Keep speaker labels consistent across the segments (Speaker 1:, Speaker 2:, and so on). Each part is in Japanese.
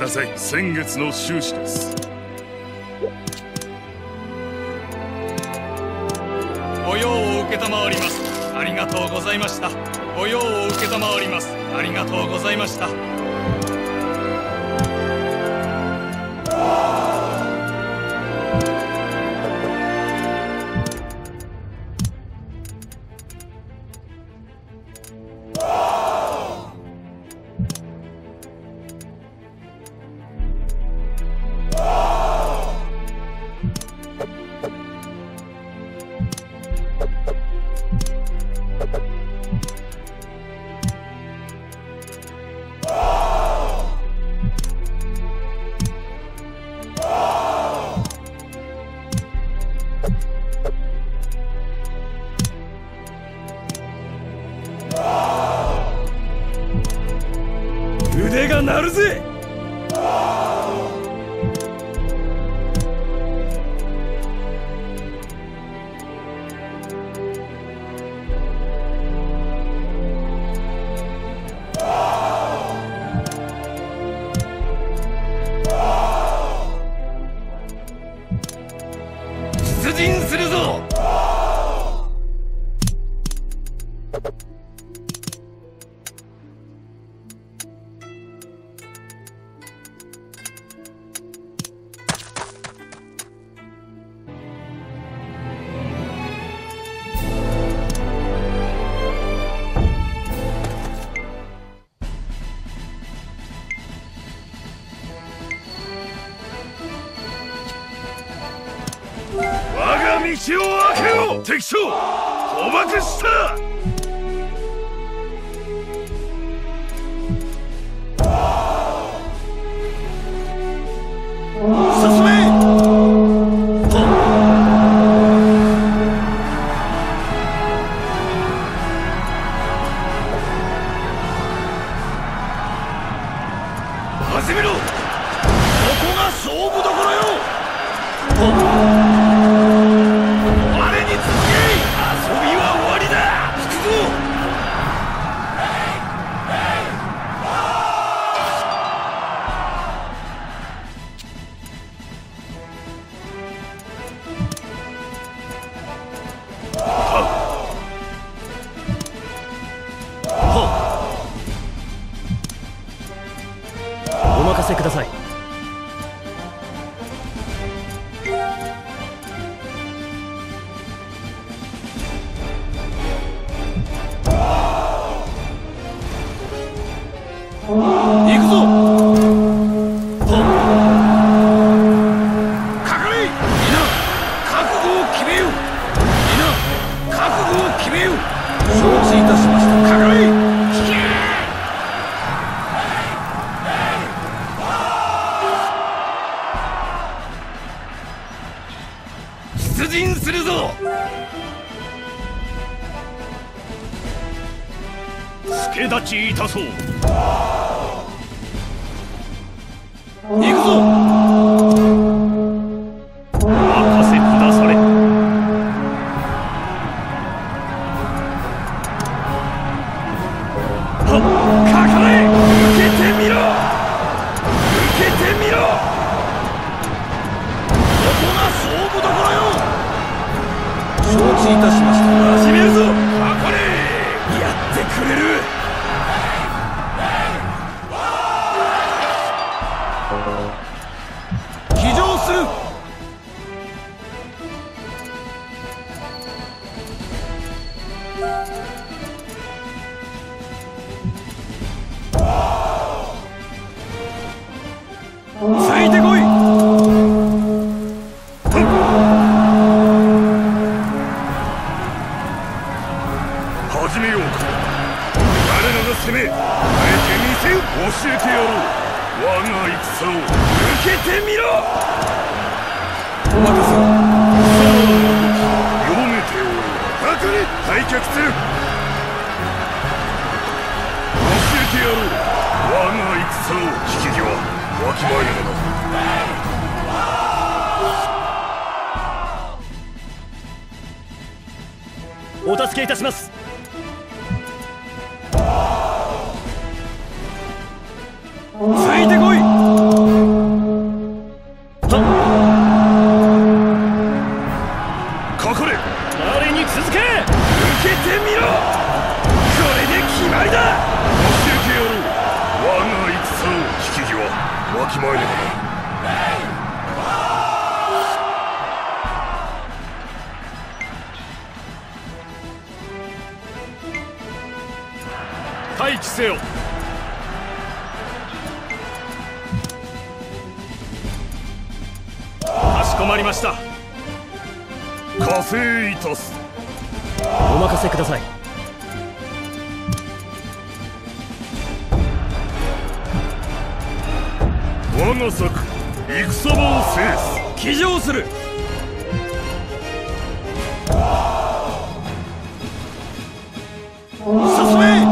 Speaker 1: ださい。先月の収支です。
Speaker 2: ご用を承ります。ありがとうございました。ご用を承ります。ありがとうございました。
Speaker 3: 腕が鳴るぜ。出陣するぞ。我が道を開けよ。敵将捕獲した。進め。始めろ。ここが勝負どころよ。我に続け。遊びは終わりだ。引くぞ。お任せください。行くぞ。かかれ。皆覚悟を決めよ。皆覚悟を決めよ。承知いたしました。かかれ。引け。出陣するぞ。助立ちいたそう。行くぞ。お任せくだされ。かかれ。受けてみろ。受けてみろ。ここが勝負どころよ。承知いたしました。始めるぞ。かかれ。やってくれる。騎乗する。ついてこい。始めようか。我らが攻め、あえて見せよ。教えてやろう。我が戦を受けてみろ。お任せ。読めておる。かかれ。退却する。教えてやろう。我が戦を。引き際わきまえるのだ。お助けいたします。ついてこい。 わきまえねばな。
Speaker 1: 待機せよ。
Speaker 2: かしこまりました。
Speaker 3: 加勢いたす。
Speaker 4: お任せください。
Speaker 3: 我が策戦場を制す。
Speaker 4: 騎乗する。進め。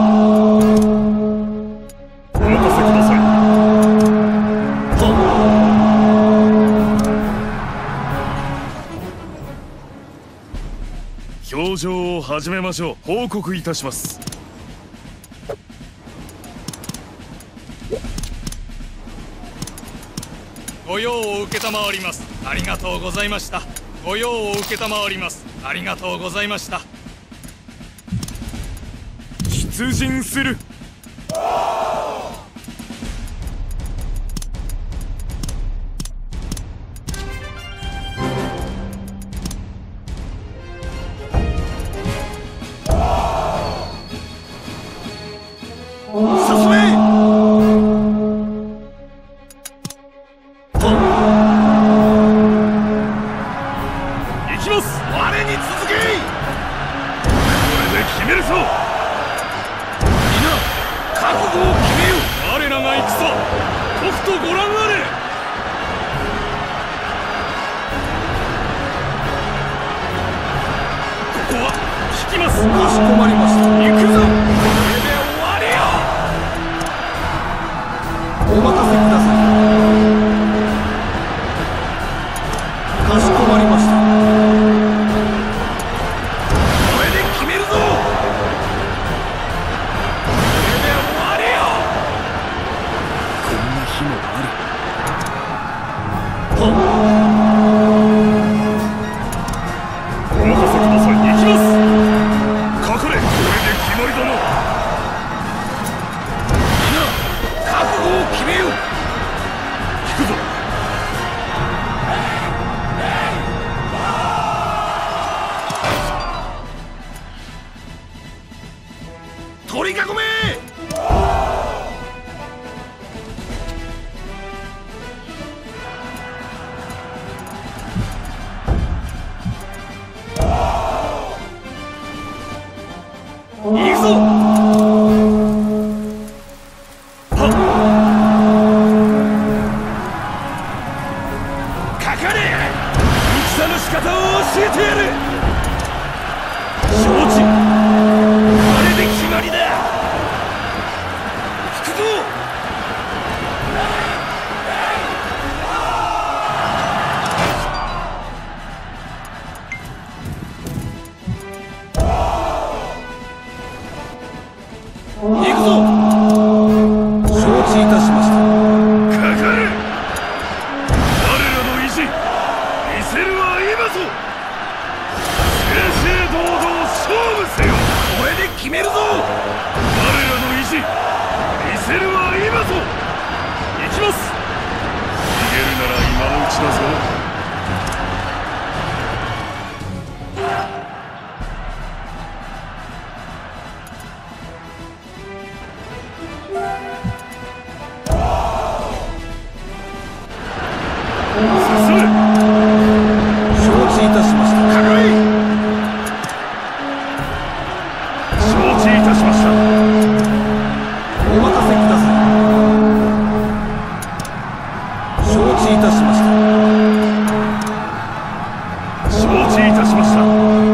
Speaker 3: お任せください。
Speaker 1: 表情を始めましょう。報告いたします。
Speaker 2: ご用を承ります。ありがとうございました。ご用を承ります。ありがとうございました。
Speaker 1: 出陣する。
Speaker 4: 進め。
Speaker 2: 行きます。
Speaker 4: 我に続け。
Speaker 3: これで決めるぞ。
Speaker 4: 覚悟を決めよ。
Speaker 2: 我らが戦、とくとご覧あれ。ここは引きます。
Speaker 4: かしこまりました。
Speaker 2: 行くぞ。
Speaker 4: これで終わりよ。お任せください。かしこまりました。これで決めるぞ。これで終わりよ。こんな日もある。
Speaker 3: お任せください。行きます。かかれ。これで決まりだな。
Speaker 4: 覚悟を決めよう。
Speaker 3: 引くぞ。
Speaker 4: 取り囲め。行くぞ。かかれ。戦の仕方を教えてやる。承知。これで決まりだ。引くぞ。行くぞ。承知いたしました。
Speaker 3: かかれ。我らの意地見せるは今ぞ。正々堂々勝負せよ。
Speaker 4: これで決めるぞ。
Speaker 3: 我らの意地見せるは今ぞ。行きます。逃げるなら今のうちだぞ。進め。
Speaker 4: 承知いたしました。かかれ。
Speaker 3: 承知いたしました。
Speaker 4: お任せください。承知いたしました。
Speaker 3: 承知いたしました。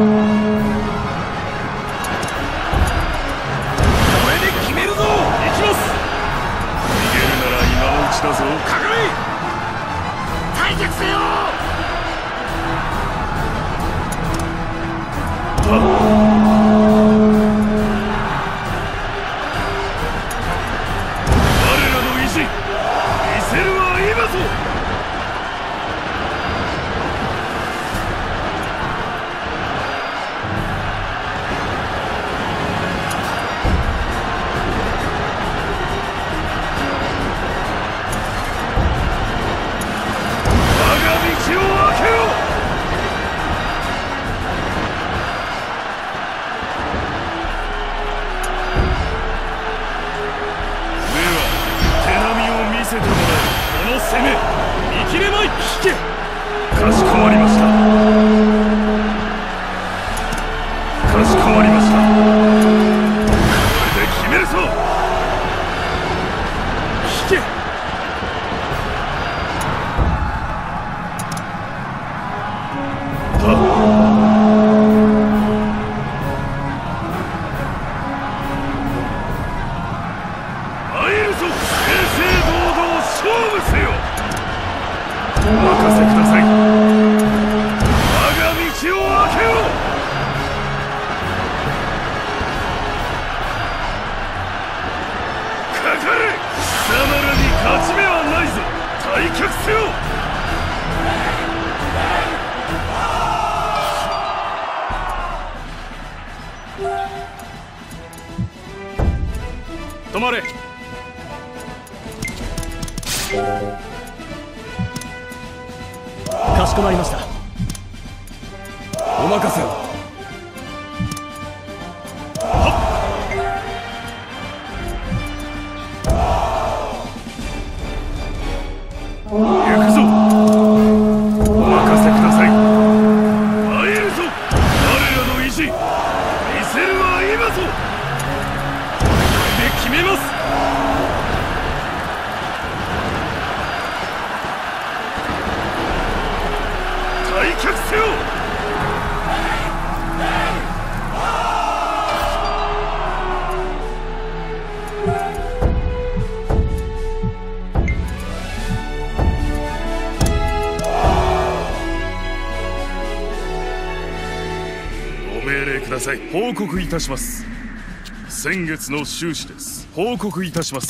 Speaker 4: これで決めるぞ。
Speaker 3: 行きます。逃げるなら今のうちだぞ。
Speaker 4: かかれ。退却せよ。
Speaker 3: 我らの意地見せるは今ぞ。 け。かしこまりました。かしこまりました。これで決めるぞ。引け。
Speaker 2: 止まれ。
Speaker 4: かしこまりました。お任せを。
Speaker 3: 行くぞ。お任せください。参るぞ。我らの意地見せるは今ぞ。これで決めます。退却せよ。ご命令ください。
Speaker 1: 報告いたします。先月の収支です。報告いたします。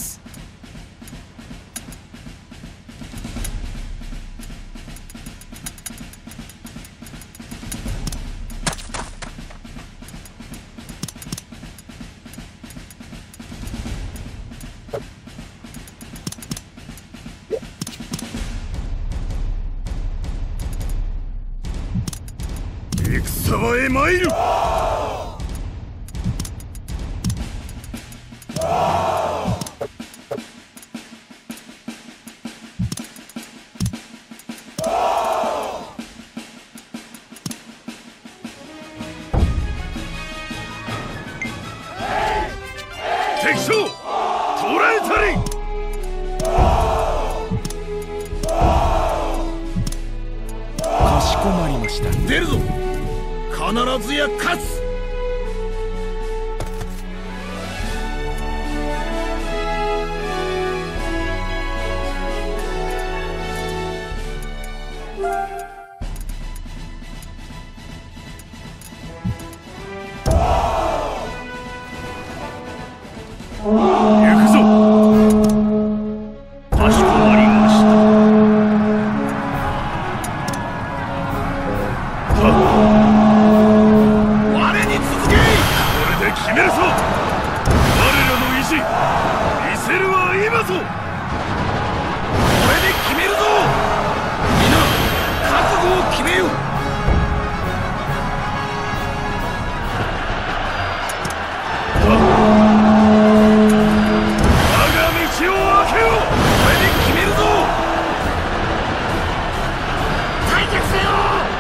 Speaker 3: 戦場へ参る。敵将捕らえたり。
Speaker 4: かしこまりました。
Speaker 3: 出るぞ。必ずや勝つ。行くぞ。かしこまりました。決めるぞ。我らの意地見せるは今ぞ。これで決めるぞ。皆覚悟を決めよう。我が道を開けよう。これで決めるぞ。退却せよ。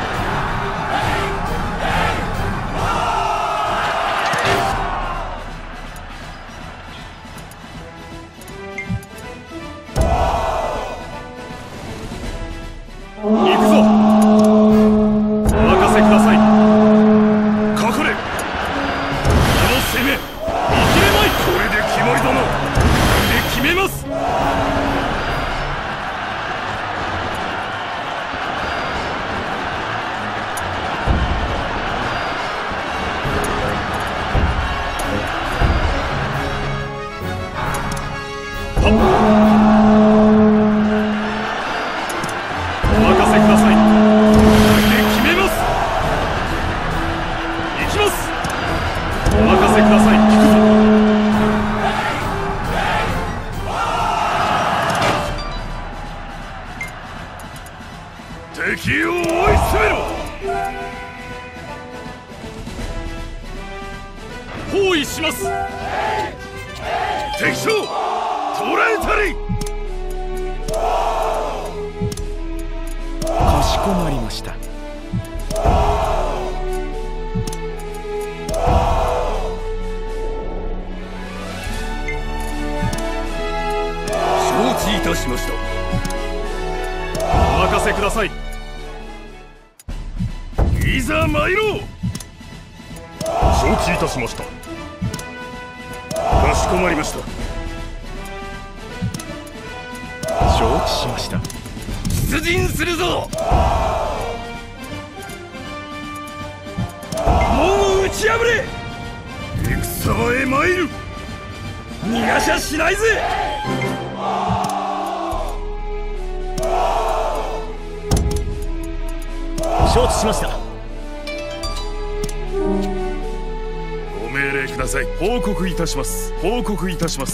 Speaker 2: 行くぞ。お任せください。
Speaker 3: かかれ。この攻め見切れまい。これで決まりだな。これで決めます。敵を追い詰めろ。
Speaker 2: 包囲します。
Speaker 3: 敵将捕らえたり。
Speaker 4: しこまりました。承知いたしました。
Speaker 2: お任せください。
Speaker 3: いざ参ろう。
Speaker 1: 承知いたしました。
Speaker 3: かしこまりました。
Speaker 4: 承知しました。
Speaker 3: 出陣するぞ。門を打ち破れ。戦場へ参る。逃がしゃしないぜ。
Speaker 4: 承知しました。
Speaker 1: ご命令ください。報告いたします。報告いたします。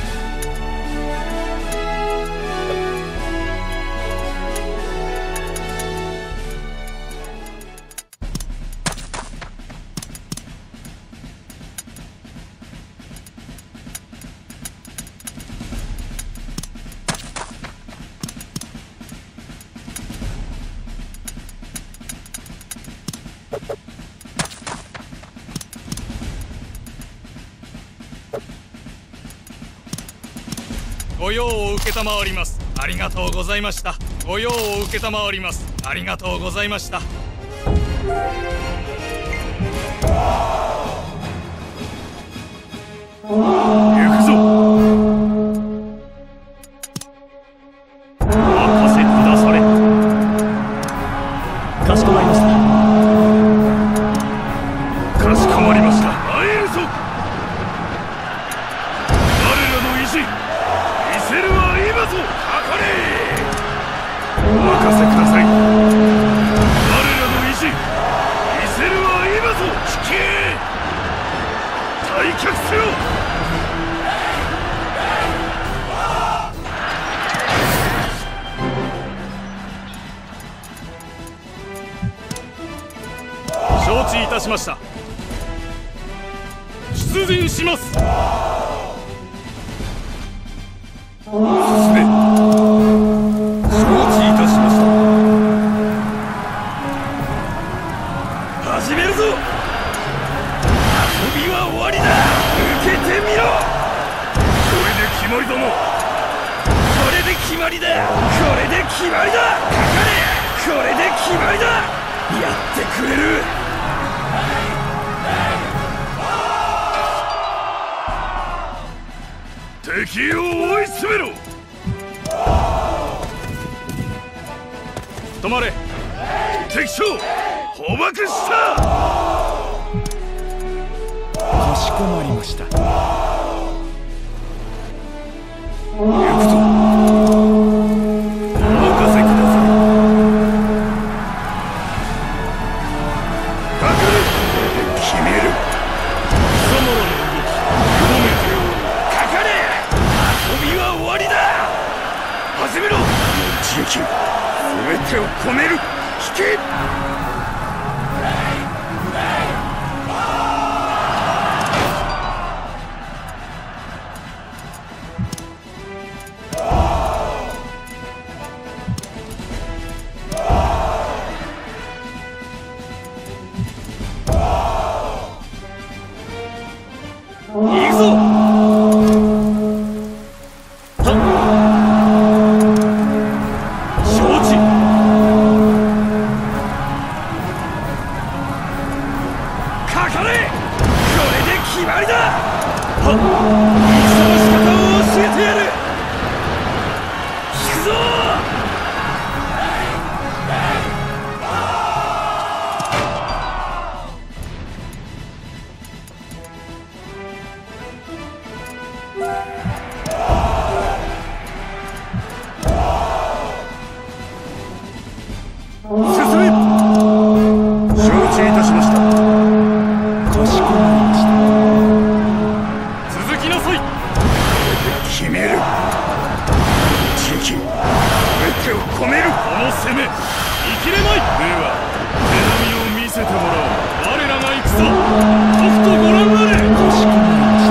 Speaker 2: ご用を承ります。ありがとうございました。ご用を承ります。ありがとうございました。
Speaker 3: 行くぞ。お任せくだされ。
Speaker 4: かしこまりました。
Speaker 3: かしこまりました。参るぞ。我らの意地見せるは今ぞ。かかれ。お任せください。我らの意地見せるは今ぞ。引け。退却せよ。
Speaker 2: 承知いたしました。出陣します。
Speaker 3: 進め。承知いたしました。始めるぞ。遊びは終わりだ。受けてみろ。これで決まりだな。これで決まりだ。これで決まりだ。かかれ。これで決まりだ。やってくれる。敵を追い詰めろ。
Speaker 2: 止まれ。
Speaker 3: 敵将捕獲した。
Speaker 4: かしこまりました。
Speaker 3: 行くぞ。お任せください。かかれ。決める。
Speaker 2: 貴様らの動き読めておる。
Speaker 3: かかれ。遊びは終わりだ。始めろ。一撃全てを込める。引け。行くぞ。承知。かかれ。これで決まりだ。戦の仕方を教えてやる。引くぞ。進め。承知いたしました。
Speaker 4: かしこまりました。
Speaker 2: 続きなさい。
Speaker 3: 決める。一撃全てを込める。
Speaker 2: この攻め生きれまい。では手並みを見せてもらおう。我らが行くぞ。とくとご覧あれ。
Speaker 4: かしこまりました。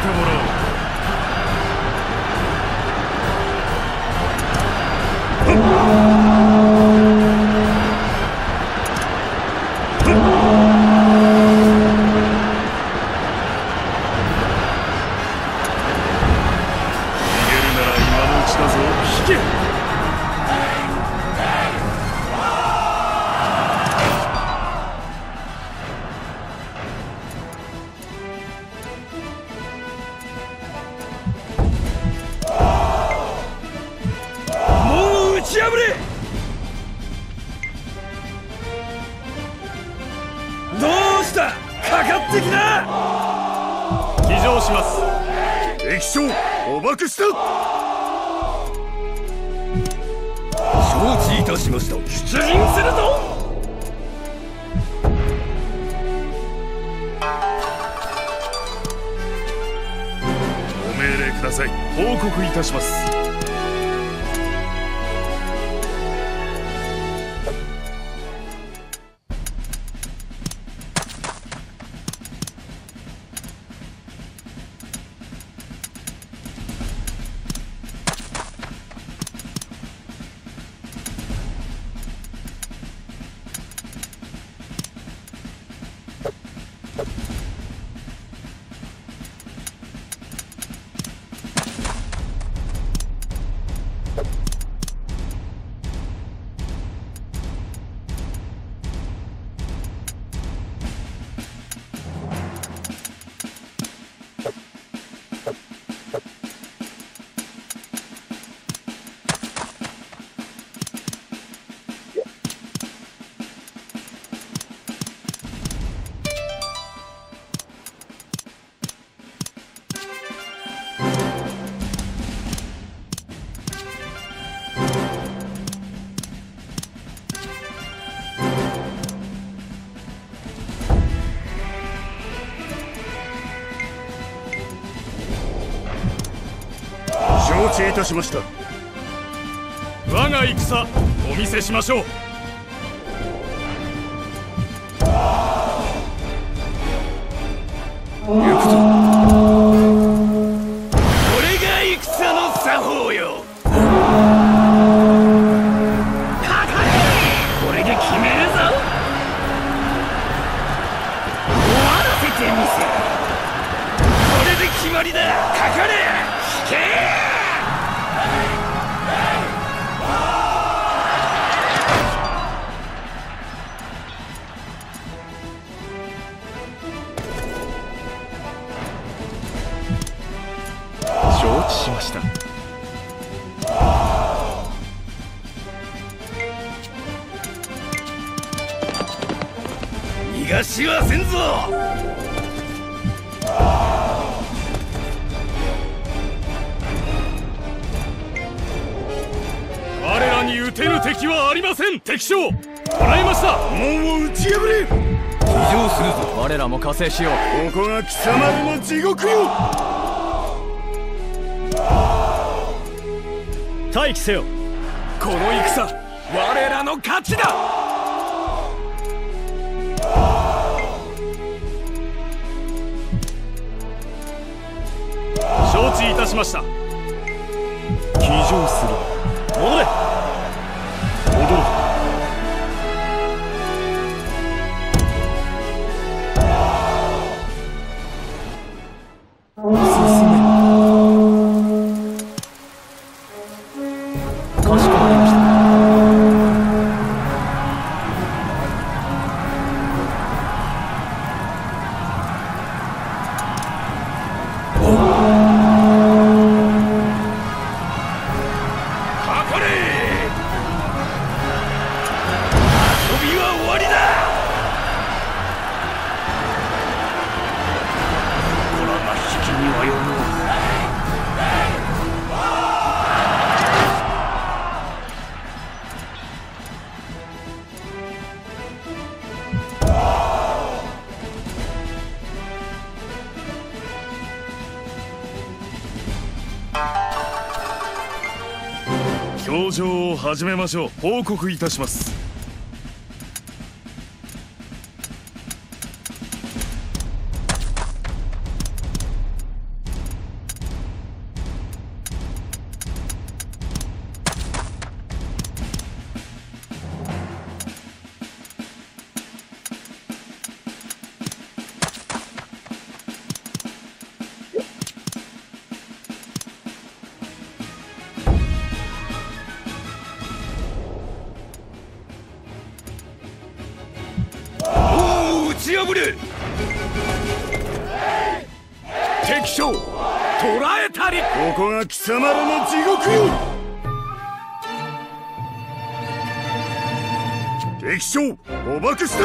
Speaker 1: てもらおう。
Speaker 4: どうした？かかってきな！
Speaker 2: 騎乗します。
Speaker 3: 敵将捕獲した。
Speaker 4: 承知いたしました。出陣するぞ！
Speaker 1: ご命令ください。報告いたします。
Speaker 3: 承知いたしました。
Speaker 2: 我が戦お見せしましょう。
Speaker 4: 行くぞ。これが戦の作法よ。かかれ！これで決めるぞ。終わらせてみせ。これで決まりだ。かかれ！引け！
Speaker 3: 承知しました。
Speaker 4: 逃がしはせんぞ。
Speaker 2: 我らに撃てぬ敵はありません。敵将捕らえました。
Speaker 3: 門を打ち破れ。
Speaker 4: 騎乗するぞ。
Speaker 5: 我らも加勢しよう。
Speaker 3: ここが貴様らの地獄よ。
Speaker 5: 待機せよ。
Speaker 4: この戦我らの勝ちだ。
Speaker 2: 承知いたしました。
Speaker 3: 騎乗する。
Speaker 5: 戻れ。
Speaker 3: 戻る。
Speaker 5: かしこまりました。
Speaker 4: かかれ！遊びは終わりだ。こらが引きにはよの。
Speaker 1: 教場を始めましょう。報告いたします。
Speaker 3: 敵将捕らえたり。ここが貴様らの地獄よ。敵将捕獲した。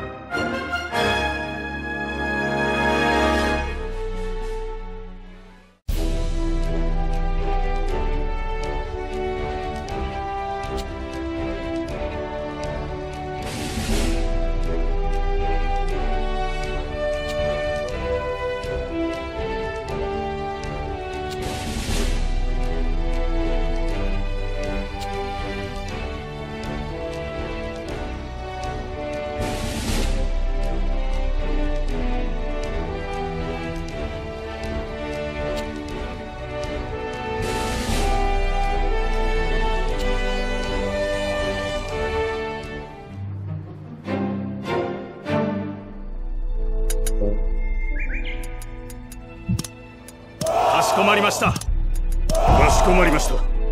Speaker 2: かしこまりました。
Speaker 3: かしこまりました。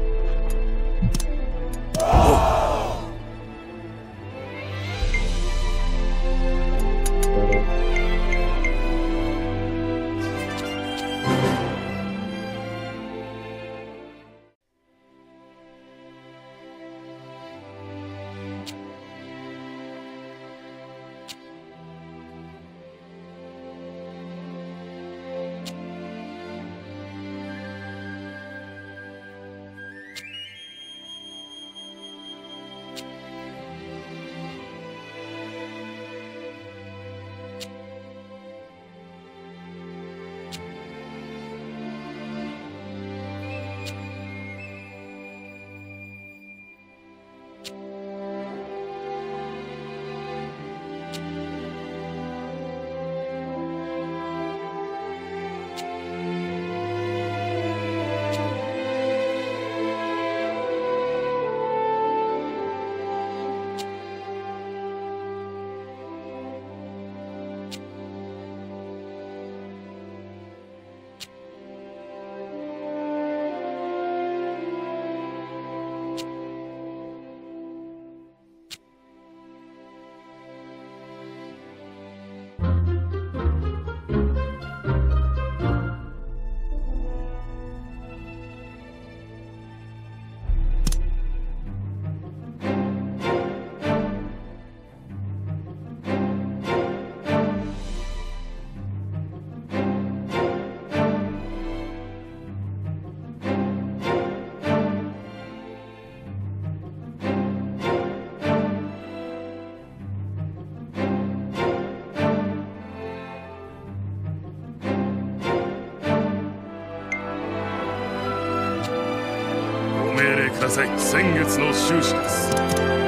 Speaker 3: ください。先月の収支です。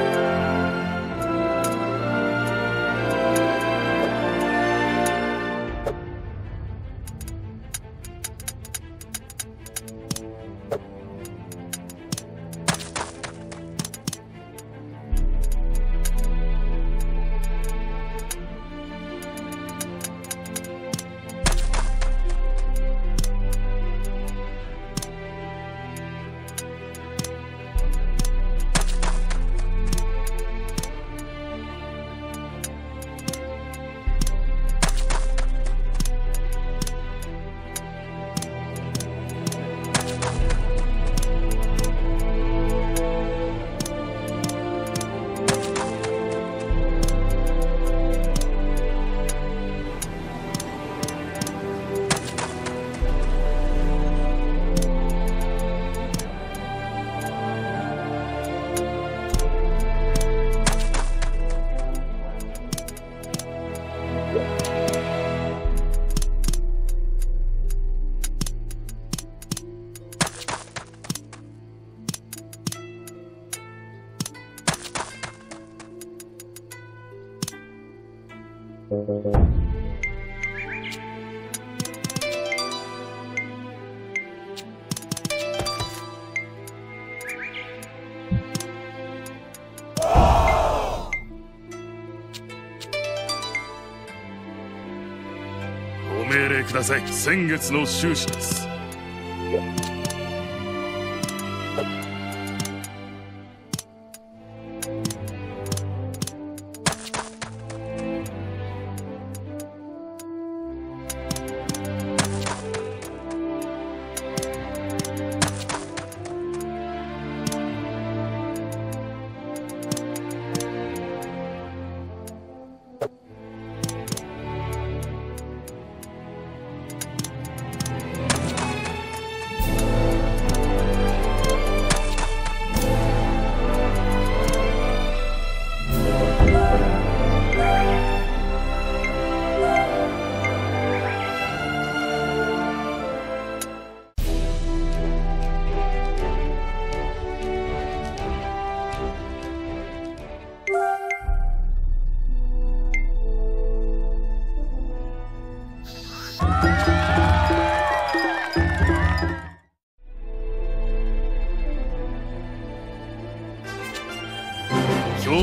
Speaker 3: ご命令ください。先月の収支です。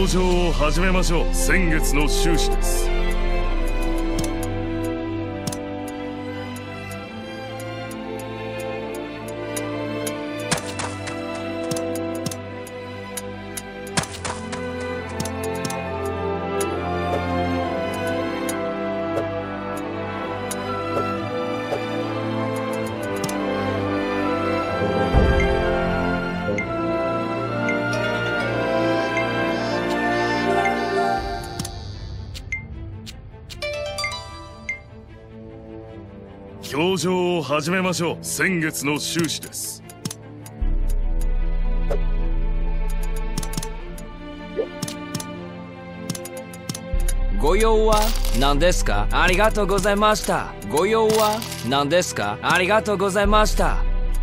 Speaker 1: 表情を始めましょう。先月の収支です。表情を始めましょう。先月の収支です。
Speaker 6: ご用は何ですか？ありがとうございました。ご用は何ですか？ありがとうございました。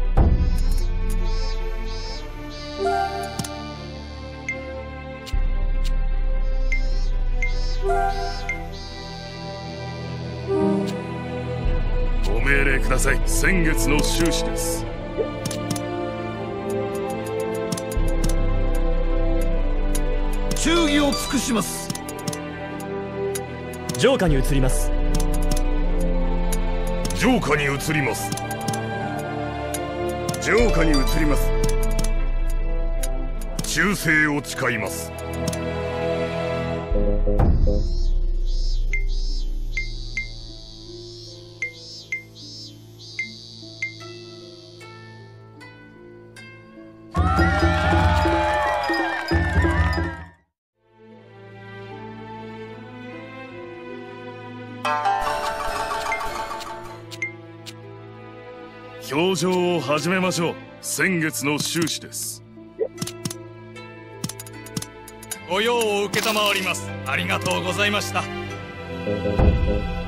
Speaker 1: ご命令ください。先月の収支です。
Speaker 4: 忠義を尽くします。
Speaker 5: 城下に移ります。
Speaker 3: 城下に移ります。城下に移ります。忠誠を誓います。
Speaker 1: 表情を始めましょう。先月の収支です。
Speaker 2: ご用を承ります。ありがとうございました。